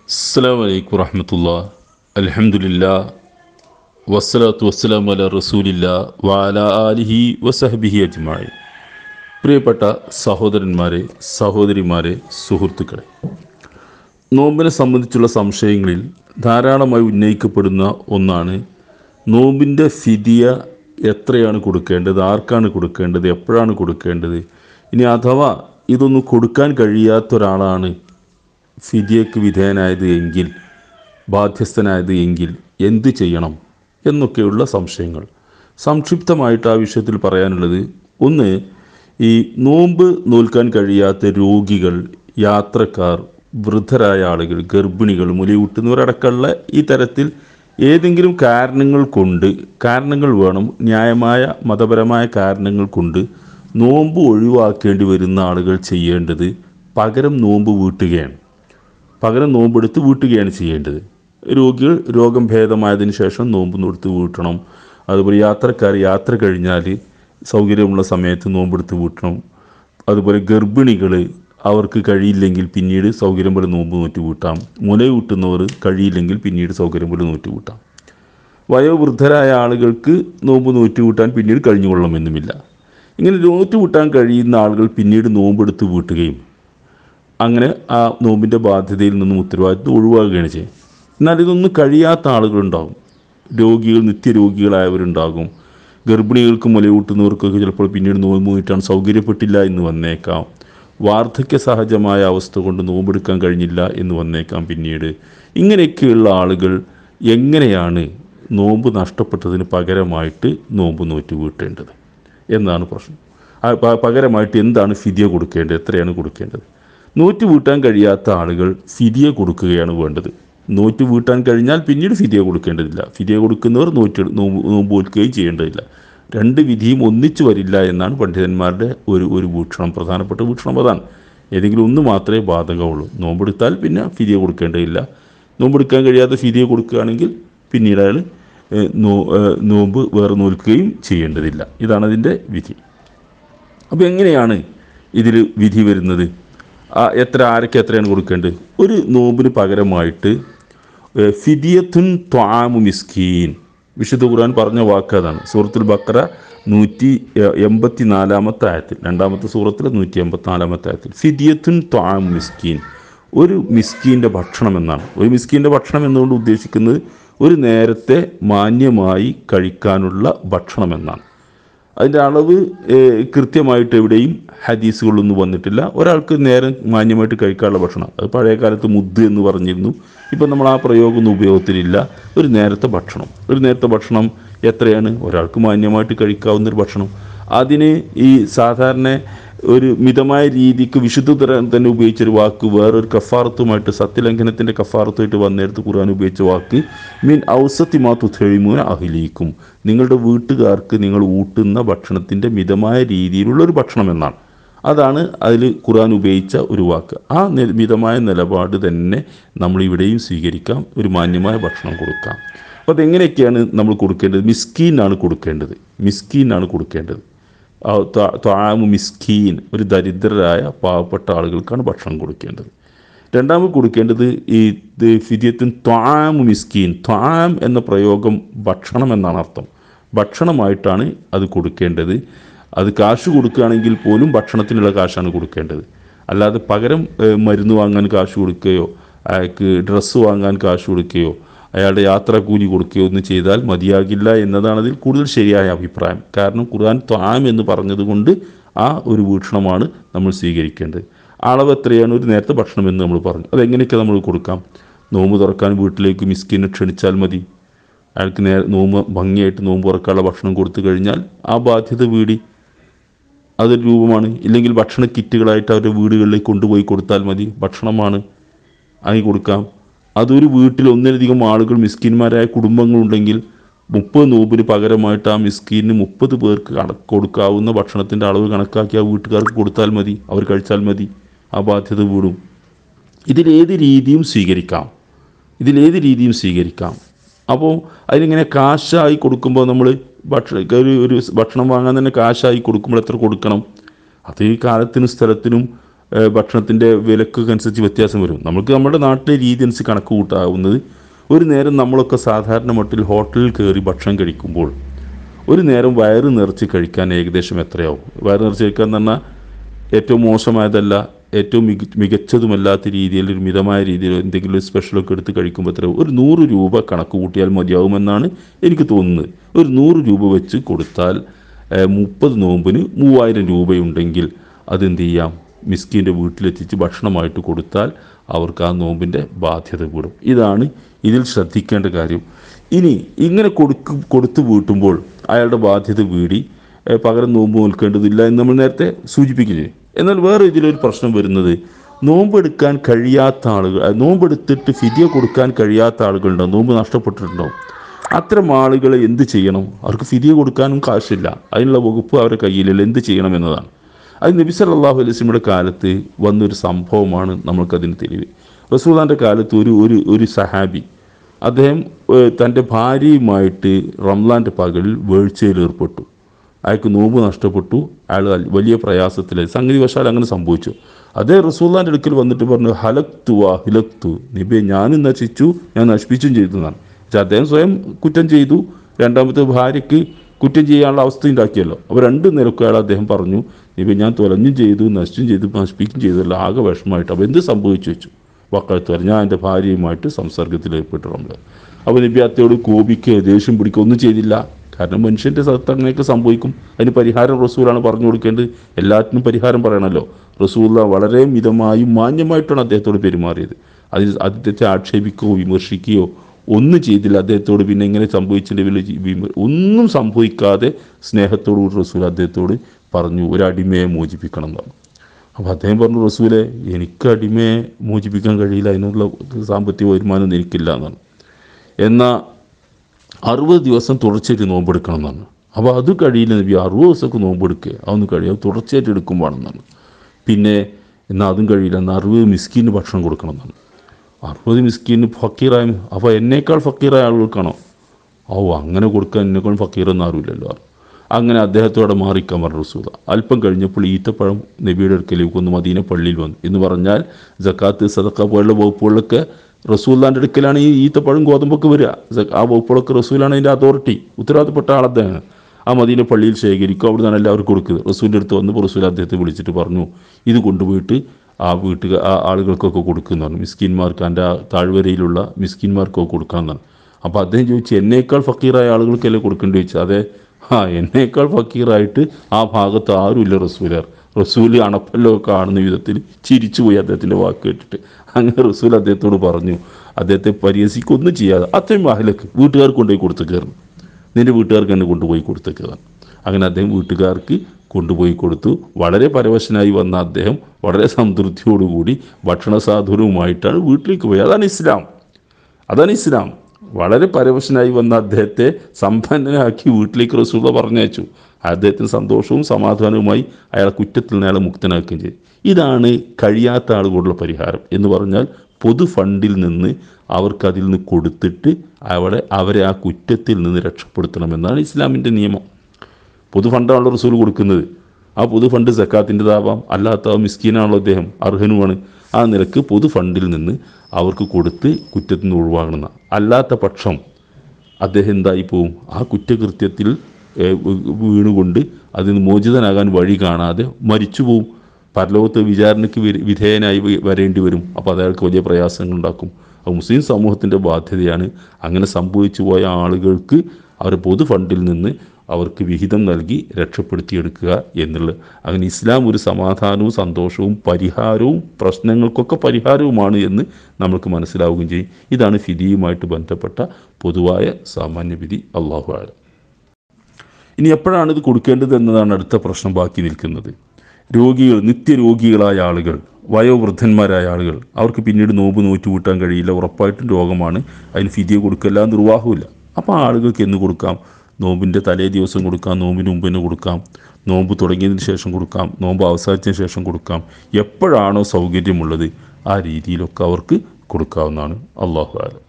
അസ്സലാമു അലൈക്കും വറഹ്മത്തുള്ളാഹി അൽഹംദുലില്ലാഹ് വസ്സലാത്തു വസ്സലാമു അലാ റസൂലില്ലാഹ് വഅലാ ആലിഹി വസഹ്ബിഹി അജ്മഈൻ. പ്രിയപ്പെട്ട സഹോദരന്മാരെ, സഹോദരിമാരെ, സുഹൃത്തുക്കളെ, നോമ്പിനെ സംബന്ധിച്ചുള്ള സംശയങ്ങളിൽ ധാരാളമായി ഉന്നയിക്കപ്പെടുന്ന ഒന്നാണ് നോമ്പിൻ്റെ ഫിദിയ എത്രയാണ് കൊടുക്കേണ്ടത്, ആർക്കാണ് കൊടുക്കേണ്ടത്, എപ്പോഴാണ് കൊടുക്കേണ്ടത്. ഇനി അഥവാ ഇതൊന്നും കൊടുക്കാൻ കഴിയാത്ത ഒരാളാണ് ഫിദിയക്ക് വിധേയനായത് എങ്കിൽ, ബാധ്യസ്ഥനായത് എങ്കിൽ എന്ത് ചെയ്യണം എന്നൊക്കെയുള്ള സംശയങ്ങൾ. സംക്ഷിപ്തമായിട്ട് ആ വിഷയത്തിൽ പറയാനുള്ളത്, ഒന്ന്, ഈ നോമ്പ് നോൽക്കാൻ കഴിയാത്ത രോഗികൾ, യാത്രക്കാർ, വൃദ്ധരായ ആളുകൾ, ഗർഭിണികൾ, മുലയൂട്ടുന്നവരടക്കമുള്ള ഈ തരത്തിൽ ഏതെങ്കിലും കാരണങ്ങൾ വേണം, ന്യായമായ മതപരമായ കാരണങ്ങൾ കൊണ്ട് നോമ്പ് ഒഴിവാക്കേണ്ടി വരുന്ന ആളുകൾ ചെയ്യേണ്ടത് പകരം നോമ്പ് വീട്ടുകയാണ്. പകരം നോമ്പെടുത്ത് വീട്ടുകയാണ് ചെയ്യേണ്ടത്. രോഗികൾ രോഗം ഭേദമായതിനു ശേഷം നോമ്പ് എടുത്ത് വീട്ടണം. അതുപോലെ യാത്രക്കാർ യാത്ര കഴിഞ്ഞാൽ സൗകര്യമുള്ള സമയത്ത് നോമ്പെടുത്ത് വീട്ടണം. അതുപോലെ ഗർഭിണികൾ അവർക്ക് കഴിയില്ലെങ്കിൽ പിന്നീട് സൗകര്യം പോലെ നോമ്പ് നോറ്റ് വീട്ടാം. മുലയൂട്ടുന്നവർ കഴിയില്ലെങ്കിൽ പിന്നീട് സൗകര്യം പോലെ നോറ്റ് വീട്ടാം. വയോവൃദ്ധരായ ആളുകൾക്ക് നോമ്പ് നോറ്റ് വീട്ടാൻ പിന്നീട് കഴിഞ്ഞുകൊള്ളണമെന്നുമില്ല. ഇങ്ങനെ നോറ്റ് വീട്ടാൻ കഴിയുന്ന ആളുകൾ പിന്നീട് നോമ്പെടുത്ത് വീട്ടുകയും അങ്ങനെ ആ നോമ്പിൻ്റെ ബാധ്യതയിൽ നിന്നും ഉത്തരവാദിത്വം ഒഴിവാക്കുകയാണ് ചെയ്യുക. എന്നാൽ ഇതൊന്നും കഴിയാത്ത ആളുകളുണ്ടാകും. രോഗികൾ, നിത്യരോഗികളായവരുണ്ടാകും. ഗർഭിണികൾക്കും മുലയൂട്ടുന്നവർക്കൊക്കെ ചിലപ്പോൾ പിന്നീട് നോമ്പ് വീട്ടാൻ സൗകര്യപ്പെട്ടില്ല എന്ന് വന്നേക്കാം. വാർദ്ധക്യ സഹജമായ അവസ്ഥ കൊണ്ട് നോമ്പെടുക്കാൻ കഴിഞ്ഞില്ല എന്ന് വന്നേക്കാം പിന്നീട്. ഇങ്ങനെയൊക്കെയുള്ള ആളുകൾ എങ്ങനെയാണ് നോമ്പ് നഷ്ടപ്പെട്ടതിന് പകരമായിട്ട് നോമ്പ് നോറ്റ് വീട്ടേണ്ടത് എന്നാണ് പ്രശ്നം. പകരമായിട്ട് എന്താണ് ഫിദിയ കൊടുക്കേണ്ടത്, എത്രയാണ് കൊടുക്കേണ്ടത്? നോറ്റ് വീട്ടാൻ കഴിയാത്ത ആളുകൾ ഫിദിയ കൊടുക്കുകയാണ് വേണ്ടത്. നോറ്റ് വീട്ടാൻ കഴിഞ്ഞാൽ പിന്നീട് ഫിദിയ കൊടുക്കേണ്ടതില്ല. ഫിദിയ കൊടുക്കുന്നവർ നോമ്പ് നോൽക്കുകയും ചെയ്യേണ്ടതില്ല. രണ്ട് വിധിയും ഒന്നിച്ചു വരില്ല എന്നാണ് പണ്ഡിതന്മാരുടെ ഒരു വീക്ഷണം. പ്രധാനപ്പെട്ട വീക്ഷണം അതാണ്. ഏതെങ്കിലും ഒന്ന് മാത്രമേ ബാധകമുള്ളൂ. നോമ്പെടുത്താൽ പിന്നെ ഫിദിയ കൊടുക്കേണ്ടതില്ല. നോമ്പെടുക്കാൻ കഴിയാത്ത ഫിദിയ കൊടുക്കുകയാണെങ്കിൽ പിന്നീട് അയാൾ നോമ്പ് വേറെ നോൽക്കുകയും ചെയ്യേണ്ടതില്ല. ഇതാണ് അതിൻ്റെ വിധി. അപ്പോൾ എങ്ങനെയാണ് ഇതിൽ വിധി വരുന്നത്? ആരൊക്കെ എത്രയാണ് കൊടുക്കേണ്ടത്? ഒരു നോമ്പിന് പകരമായിട്ട് ഫിദിയത്തുൻ ത്വാമു മിസ്കീൻ, വിശുദ്ധ ഖുർആൻ പറഞ്ഞ വാക്ക് അതാണ്. സൂറത്തുൽ ബഖറ 184-ാമത്തെ ആയത്തിൽ, രണ്ടാമത്തെ സൂറത്തിൽ 184-ാമത്തെ ആയത്തിൽ ഫിദിയത്തുൻ ത്വാമു മിസ്കീൻ, ഒരു മിസ്കീൻ്റെ ഭക്ഷണം എന്നാണ്. ഒരു മിസ്കീൻ്റെ ഭക്ഷണം എന്നുകൊണ്ട് ഉദ്ദേശിക്കുന്നത് ഒരു നേരത്തെ മാന്യമായി കഴിക്കാനുള്ള ഭക്ഷണം എന്നാണ്. അതിൻ്റെ അളവ് കൃത്യമായിട്ട് എവിടെയും ഹദീസുകളൊന്നും വന്നിട്ടില്ല. ഒരാൾക്ക് നേരം മാന്യമായിട്ട് കഴിക്കാനുള്ള ഭക്ഷണം, അത് പഴയ കാലത്ത് മുദ്ദ് എന്ന് പറഞ്ഞിരുന്നു. ഇപ്പം നമ്മൾ ആ പ്രയോഗമൊന്നും ഉപയോഗത്തിലില്ല. ഒരു നേരത്തെ ഭക്ഷണം എത്രയാണ് ഒരാൾക്ക് മാന്യമായിട്ട് കഴിക്കാവുന്നൊരു ഭക്ഷണം? അതിന് ഈ സാധാരണ ഒരു മിതമായ രീതിക്ക് വിശുദ്ധ തന്നെ ഉപയോഗിച്ചൊരു വാക്ക് വേറൊരു കഫാറത്തുമായിട്ട്, സത്യലംഘനത്തിൻ്റെ കഫാറത്തുമായിട്ട് വന്നെടുത്ത് ഖുർആൻ ഉപയോഗിച്ച വാക്ക് മിൻ ഔസത്തി മാ തുത്ഇമൂന അഹ്ലീക്കും, നിങ്ങളുടെ വീട്ടുകാർക്ക് നിങ്ങൾ ഊട്ടുന്ന ഭക്ഷണത്തിൻ്റെ മിതമായ രീതിയിലുള്ളൊരു ഭക്ഷണം എന്നാണ്. അതാണ് അതിൽ ഖുർആൻ ഉപയോഗിച്ച ഒരു വാക്ക്. ആ മിതമായ നിലപാട് തന്നെ നമ്മളിവിടെയും സ്വീകരിക്കാം. ഒരു മാന്യമായ ഭക്ഷണം കൊടുക്കാം. അപ്പോൾ അതെങ്ങനെയൊക്കെയാണ് നമ്മൾ കൊടുക്കേണ്ടത്? മിസ്കീനാണ് കൊടുക്കേണ്ടത്. ത്വാമു മിസ്കീൻ, ഒരു ദരിദ്രരായ പാവപ്പെട്ട ആളുകൾക്കാണ് ഭക്ഷണം കൊടുക്കേണ്ടത്. രണ്ടാമത് കൊടുക്കേണ്ടത് ഈ ഫിദിയത്തുൻ ത്വാമു മിസ്കീൻ. ത്വാം എന്ന പ്രയോഗം ഭക്ഷണം എന്നാണ് അർത്ഥം. ഭക്ഷണമായിട്ടാണ് അത് കൊടുക്കേണ്ടത്. അത് കാശ് കൊടുക്കുകയാണെങ്കിൽ പോലും ഭക്ഷണത്തിനുള്ള കാശാണ് കൊടുക്കേണ്ടത്. അല്ലാതെ പകരം മരുന്ന് വാങ്ങാൻ കാശ് കൊടുക്കുകയോ അയാൾക്ക് ഡ്രസ്സ് വാങ്ങാൻ കാശ് കൊടുക്കുകയോ അയാളുടെ യാത്രാക്കൂലി കൊടുക്കുകയോ ഒന്നും ചെയ്താൽ മതിയാകില്ല എന്നതാണ് അതിൽ കൂടുതൽ ശരിയായ അഭിപ്രായം. കാരണം ഖുർആൻ ത്വാം എന്ന് പറഞ്ഞതുകൊണ്ട് ആ ഒരു വീക്ഷണമാണ് നമ്മൾ സ്വീകരിക്കേണ്ടത്. അളവ് എത്രയാണ്? ഒരു നേരത്തെ ഭക്ഷണം എന്ന് നമ്മൾ പറഞ്ഞു. അതെങ്ങനെയൊക്കെ നമ്മൾ കൊടുക്കാം? നോമ്പ് തുറക്കാൻ വീട്ടിലേക്ക് മിസ്കിനെ ക്ഷണിച്ചാൽ മതി. അയാൾക്ക് ഭംഗിയായിട്ട് നോമ്പ് തുറക്കാനുള്ള ഭക്ഷണം കൊടുത്തു കഴിഞ്ഞാൽ ആ ബാധ്യത വീടി. അതൊരു രൂപമാണ്. ഇല്ലെങ്കിൽ ഭക്ഷണ കിറ്റുകളായിട്ട് അവരുടെ വീടുകളിലേക്ക് കൊണ്ടുപോയി കൊടുത്താൽ മതി. ഭക്ഷണമാണ്, അങ്ങനെ കൊടുക്കാം. അതൊരു വീട്ടിൽ ഒന്നിലധികം ആളുകൾ, മിസ്കിന്മാരായ കുടുംബങ്ങളുണ്ടെങ്കിൽ 30 നോമ്പിന് പകരമായിട്ട് ആ മിസ്കീന് 30 പേർക്ക് കൊടുക്കാവുന്ന ഭക്ഷണത്തിൻ്റെ അളവ് കണക്കാക്കി ആ വീട്ടുകാർക്ക് കൊടുത്താൽ മതി. അവർ കഴിച്ചാൽ മതി. ആ ബാധ്യത വീടും. ഇതിലേത് രീതിയും സ്വീകരിക്കാം. അപ്പോൾ അതിനിങ്ങനെ കാശായി കൊടുക്കുമ്പോൾ നമ്മൾ ഒരു ഭക്ഷണം വാങ്ങാൻ തന്നെ കാശായി കൊടുക്കുമ്പോൾ എത്ര കൊടുക്കണം? അത് കാലത്തിനും സ്ഥലത്തിനും ഭക്ഷണത്തിൻ്റെ വിലക്കൊക്കെ അനുസരിച്ച് വ്യത്യാസം വരും. നമുക്ക് നമ്മുടെ നാട്ടിലെ രീതി അനുസരിച്ച് കണക്ക് കൂട്ടാവുന്നത്, ഒരു നേരം നമ്മളൊക്കെ സാധാരണ മട്ടിൽ ഹോട്ടലിൽ കയറി ഭക്ഷണം കഴിക്കുമ്പോൾ ഒരു നേരം വയറ് നിറച്ച് കഴിക്കാൻ ഏകദേശം എത്രയാവും? വയറ് നിറച്ച് കഴിക്കുക എന്ന് പറഞ്ഞാൽ ഏറ്റവും മോശമായതല്ല, ഏറ്റവും മികച്ചതുമല്ലാത്ത രീതിയിൽ ഒരു മിതമായ രീതിയിൽ എന്തെങ്കിലും ഒരു സ്പെഷ്യലൊക്കെ എടുത്ത് കഴിക്കുമ്പോൾ എത്ര? ഒരു 100 രൂപ കണക്ക് കൂട്ടിയാൽ മതിയാവുമെന്നാണ് എനിക്ക് തോന്നുന്നത്. ഒരു 100 രൂപ വെച്ച് കൊടുത്താൽ 30 നോമ്പിന് 3000 രൂപയുണ്ടെങ്കിൽ അതെന്ത് ചെയ്യാം? മിസ്കീൻ്റെ വീട്ടിലെത്തിച്ച് ഭക്ഷണമായിട്ട് കൊടുത്താൽ അവർക്ക് ആ നോമ്പിൻ്റെ ബാധ്യത വിടും. ഇതാണ് ഇതിൽ ശ്രദ്ധിക്കേണ്ട കാര്യം. ഇനി ഇങ്ങനെ കൊടുത്തു വീട്ടുമ്പോൾ അയാളുടെ ബാധ്യത വീടി പകരം നോമ്പ് നോൽക്കേണ്ടതില്ല എന്ന് നമ്മൾ നേരത്തെ സൂചിപ്പിക്കുകയും. എന്നാൽ വേറെ ഇതിലൊരു പ്രശ്നം വരുന്നത്, നോമ്പെടുക്കാൻ കഴിയാത്ത ആളുകൾ, നോമ്പെടുത്തിട്ട് ഫിദിയ കൊടുക്കാൻ കഴിയാത്ത ആളുകളുണ്ടാവും, നോമ്പ് നഷ്ടപ്പെട്ടിട്ടുണ്ടാവും. അത്തരം ആളുകളെ എന്ത് ചെയ്യണം? അവർക്ക് ഫിദിയ കൊടുക്കാനും കാശില്ല, അതിനുള്ള വകുപ്പ് അവരുടെ കയ്യിലില്ല. എന്ത് ചെയ്യണം എന്നതാണ്. അത് നബി സല്ലല്ലാഹു അലൈഹി വസല്ലമയുടെ കാലത്ത് വന്നൊരു സംഭവമാണ് നമ്മൾക്കതിന് തെളിവ്. റസൂലുള്ളാഹിൻ്റെ കാലത്ത് ഒരു സഹാബി, അദ്ദേഹം തൻ്റെ ഭാര്യയുമായിട്ട് റംലാൻ്റെ പകലിൽ വേഴ്ചയിൽ ഏർപ്പെട്ടു. അയാൾക്ക് നോമ്പ് നഷ്ടപ്പെട്ടു. അയാൾ വലിയ പ്രയാസത്തിലായി. സംഗതി വശാൽ അങ്ങനെ സംഭവിച്ചു. അതേ റസൂലുള്ളാഹിൻ്റെ അടുക്കൽ വന്നിട്ട് പറഞ്ഞു, ഹിലക്തു നബിയെ, ഞാനും നശിച്ചു, ഞാൻ നശിപ്പിച്ചും ചെയ്തു എന്നാണ്. പക്ഷേ അദ്ദേഹം സ്വയം കുറ്റം ചെയ്തു, രണ്ടാമത്തെ ഭാര്യയ്ക്ക് കുറ്റം ചെയ്യാനുള്ള അവസ്ഥ ഉണ്ടാക്കിയല്ലോ. അപ്പോൾ 2 നിലക്കും അയാൾ അദ്ദേഹം പറഞ്ഞു, നബി ഞാൻ തൊലഞ്ഞും ചെയ്തു, നശിച്ചും ചെയ്തു, നശിപ്പിക്കും ചെയ്തല്ലോ, ആകെ വിഷമമായിട്ട്. അപ്പോൾ എന്ത് സംഭവിച്ചു വെച്ചു? വക്കത്ത് ഞാൻ എൻ്റെ ഭാര്യയുമായിട്ട് സംസർഗത്തിൽ ഏർപ്പെട്ടു നമ്മൾ. അപ്പോൾ നബി അത്തയോട് കോപിക്കുകയോ ദേഷ്യം പിടിക്കുകയോ ഒന്നും ചെയ്തില്ല. കാരണം മനുഷ്യൻ്റെ സത്ത് അങ്ങനെയൊക്കെ സംഭവിക്കും. അതിന് പരിഹാരം റസൂലാണ് പറഞ്ഞു കൊടുക്കേണ്ടത്. എല്ലാറ്റിനും പരിഹാരം പറയണമല്ലോ. റസൂല വളരെ മിതമായും മാന്യമായിട്ടാണ് അദ്ദേഹത്തോട് പെരുമാറിയത്. അദ്ദേഹത്തെ ആക്ഷേപിക്കുകയോ വിമർശിക്കുകയോ ഒന്നും ചെയ്തില്ല. അദ്ദേഹത്തോട് പിന്നെ ഇങ്ങനെ സംഭവിച്ചിട്ടുണ്ടെങ്കിൽ ഒന്നും സംഭവിക്കാതെ സ്നേഹത്തോടുകൂടി റസൂൽ അദ്ദേഹത്തോട് പറഞ്ഞു, ഒരു അടിമയെ മോചിപ്പിക്കണം എന്നാണ്. അപ്പോൾ അദ്ദേഹം പറഞ്ഞു, റസൂലെ, എനിക്ക് അടിമയെ മോചിപ്പിക്കാൻ കഴിയില്ല, അതിനുള്ള സാമ്പത്തിക വരുമാനം എനിക്കില്ല എന്നാണ്. എന്നാൽ 60 ദിവസം തുടർച്ചയായിട്ട് നോമ്പെടുക്കണം എന്നാണ്. അപ്പോൾ അത് കഴിയില്ല നബി, 60 ദിവസമൊക്കെ നോമ്പെടുക്കുക, അതൊന്നും കഴിയും, അത് തുടർച്ചയായിട്ട് എടുക്കും വേണമെന്നാണ്. പിന്നെ എന്നാൽ അതും കഴിയില്ല, എന്നാൽ 60 മിസ്കീന് ഭക്ഷണം കൊടുക്കണം എന്നാണ്. 60 മിസ്കീന് ഫക്കീറായ, അപ്പോൾ എന്നേക്കാൾ ഫക്കീറായ ആളുകൾക്കാണോ? അങ്ങനെ കൊടുക്കാൻ എന്നെക്കാൾ ഫക്കീറൊന്നും ആരുമില്ലല്ലോ. അങ്ങനെ അദ്ദേഹത്തോടെ മാറിക്കാൻ പറഞ്ഞു റസൂല. അല്പം കഴിഞ്ഞപ്പോൾ ഈത്തപ്പഴം നബിയുടെ അടുക്കലേക്ക് ഒന്ന് മദീന പള്ളിയിൽ വന്നു. എന്ന് പറഞ്ഞാൽ സക്കാത്ത് സദക്ക പോലുള്ള വകുപ്പുകളിലൊക്കെ റസൂലുള്ളാഹിൻ്റെ അടുക്കലാണ് ഈ ഈത്തപ്പഴം ഗോതമ്പൊക്കെ വരിക. ആ വകുപ്പുകളൊക്കെ റസൂലാണ് അതിൻ്റെ അതോറിറ്റി, ഉത്തരവാദിത്തപ്പെട്ട ആൾ അദ്ദേഹം. ആ മദീന പള്ളിയിൽ ശേഖരിക്കും, അവിടെ നിന്നാണ് എല്ലാവർക്കും കൊടുക്കുന്നത്. റസൂലിൻ്റെ അടുത്ത് വന്നപ്പോൾ റസൂൽ അദ്ദേഹത്തെ വിളിച്ചിട്ട് പറഞ്ഞു, ഇത് കൊണ്ടുപോയിട്ട് ആ ആളുകൾക്കൊക്കെ കൊടുക്കുന്നതാണ്, മിസ്കിന്മാർക്ക്, എൻ്റെ താഴ്വരയിലുള്ള മിസ്കിന്മാർക്കൊക്കെ കൊടുക്കാമെന്നാണ്. അപ്പോൾ അദ്ദേഹം ചോദിച്ചു, എന്നേക്കാൾ ഫക്കീറായ ആളുകൾക്കല്ലേ കൊടുക്കേണ്ടി ചോദിച്ചു. അതെ, എന്നേക്കാൾ ഫക്കീറായിട്ട് ആ ഭാഗത്ത് ആരുമില്ല റസൂലാർ. റസൂൽ അണപ്പല്ലോ കാണുന്ന വിധത്തിൽ ചിരിച്ചുപോയി അദ്ദേഹത്തിൻ്റെ വാക്ക് കേട്ടിട്ട്. അങ്ങനെ റസൂൽ അദ്ദേഹത്തോട് പറഞ്ഞു, അദ്ദേഹത്തെ പരിഹസിക്കൊന്നും ചെയ്യാതെ അത്രയും വാഹിലേക്ക് വീട്ടുകാർക്ക് കൊണ്ടുപോയി കൊടുത്തേക്കായിരുന്നു, നിൻ്റെ വീട്ടുകാർക്ക് തന്നെ കൊണ്ടുപോയി കൊടുത്തേക്കതാണ്. അങ്ങനെ അദ്ദേഹം വീട്ടുകാർക്ക് കൊണ്ടുപോയി കൊടുത്തു. വളരെ പരവശനായി വന്ന അദ്ദേഹം വളരെ സംതൃപ്തിയോടുകൂടി ഭക്ഷണസാധനവുമായിട്ടാണ് വീട്ടിലേക്ക് പോയി. അതാണ് ഇസ്ലാം. വളരെ പരവശനായി വന്ന അദ്ദേഹത്തെ സമ്പന്നനാക്കി വീട്ടിലേക്ക് റസൂൽ പറഞ്ഞയച്ചു. അദ്ദേഹത്തിന് സന്തോഷവും സമാധാനവുമായി അയാളെ കുറ്റത്തിൽ നിന്ന് അയാളെ മുക്തനാക്കുകയും ചെയ്തു. ഇതാണ് കഴിയാത്ത ആളുകളുടെ പരിഹാരം എന്ന് പറഞ്ഞാൽ, പൊതു ഫണ്ടിൽ നിന്ന് അവർക്കതിൽ നിന്ന് കൊടുത്തിട്ട് അവരെ ആ കുറ്റത്തിൽ നിന്ന് രക്ഷപ്പെടുത്തണമെന്നാണ് ഇസ്ലാമിൻ്റെ നിയമം. പൊതു ഫണ്ടാണല്ലോ റസൂൽ കൊടുക്കുന്നത്. ആ പൊതു ഫണ്ട് സക്കാത്തിൻ്റെതാവാം, അല്ലാത്ത മിസ്കീനാണല്ലോ അദ്ദേഹം, അർഹനുമാണ്. ആ നിലക്ക് പൊതു ഫണ്ടിൽ നിന്ന് അവർക്ക് കൊടുത്ത് കുറ്റത്തിൽ നിന്ന് ഒഴിവാകണം. അല്ലാത്ത പക്ഷം അദ്ദേഹം എന്തായി പോവും? ആ കുറ്റകൃത്യത്തിൽ വീണുകൊണ്ട് അതിന് മോചിതനാകാൻ വഴി കാണാതെ മരിച്ചു പോവും. പരലോകത്ത് വിചാരണയ്ക്ക് വിധേയനായി വരേണ്ടി വരും. അപ്പോൾ അത് അയാൾക്ക് വലിയ പ്രയാസങ്ങളുണ്ടാക്കും. അപ്പോൾ മുസ്ലിം സമൂഹത്തിൻ്റെ ബാധ്യതയാണ് അങ്ങനെ സംഭവിച്ചു പോയ ആളുകൾക്ക് അവരുടെ പൊതു ഫണ്ടിൽ നിന്ന് അവർക്ക് വിഹിതം നൽകി രക്ഷപ്പെടുത്തിയെടുക്കുക എന്നുള്ളത്. അങ്ങനെ ഇസ്ലാം ഒരു സമാധാനവും സന്തോഷവും പരിഹാരവും പ്രശ്നങ്ങൾക്കൊക്കെ പരിഹാരവുമാണ് എന്ന് നമ്മൾക്ക് മനസ്സിലാവുകയും ചെയ്യും. ഇതാണ് ഫിദിയുമായിട്ട് ബന്ധപ്പെട്ട പൊതുവായ സാമാന്യവിധി. അല്ലാഹു അഅലം. ഇനി എപ്പോഴാണ് ഇത് കൊടുക്കേണ്ടത് എന്നതാണ് അടുത്ത പ്രശ്നം ബാക്കി നിൽക്കുന്നത്. രോഗികൾ, നിത്യരോഗികളായ ആളുകൾ, വയോവൃദ്ധന്മാരായ ആളുകൾ, അവർക്ക് പിന്നീട് നോമ്പ് നോറ്റുകൂട്ടാൻ കഴിയില്ല, ഉറപ്പായിട്ടും രോഗമാണ്, അതിന് ഫിദിയ കൊടുക്കില്ല, നിർവാഹമില്ല. അപ്പോൾ ആ ആളുകൾക്ക് എന്ന് കൊടുക്കാം? നോമ്പിൻ്റെ തലേ ദിവസം കൊടുക്കാം, നോമ്പിന് മുമ്പ് തന്നെ കൊടുക്കാം, നോമ്പ് തുടങ്ങിയതിന് ശേഷം കൊടുക്കാം, നോമ്പ് അവസാനിച്ചതിന് ശേഷം കൊടുക്കാം. എപ്പോഴാണോ സൗകര്യമുള്ളത് ആ രീതിയിലൊക്കെ അവർക്ക് കൊടുക്കാവുന്നതാണ്. അല്ലാഹു അഅലം.